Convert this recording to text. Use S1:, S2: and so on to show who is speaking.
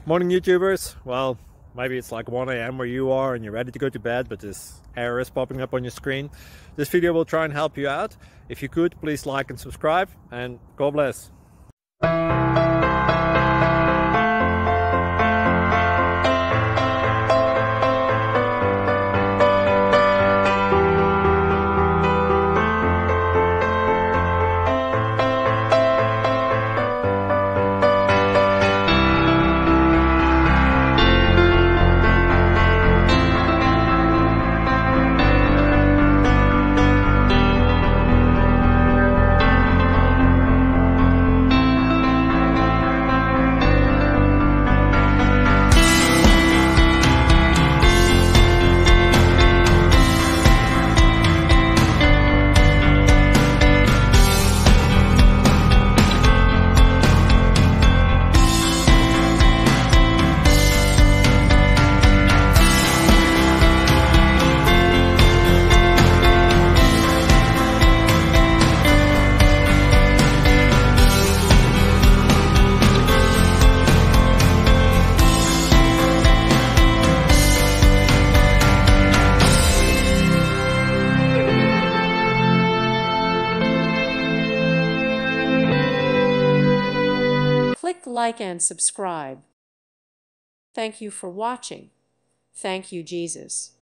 S1: Morning YouTubers. Well, maybe it's like 1 a.m. where you are and you're ready to go to bed, but this error is popping up on your screen. This video will try and help you out. If you could, please like and subscribe, and God bless.
S2: Click like and subscribe. Thank you for watching. Thank you, Jesus.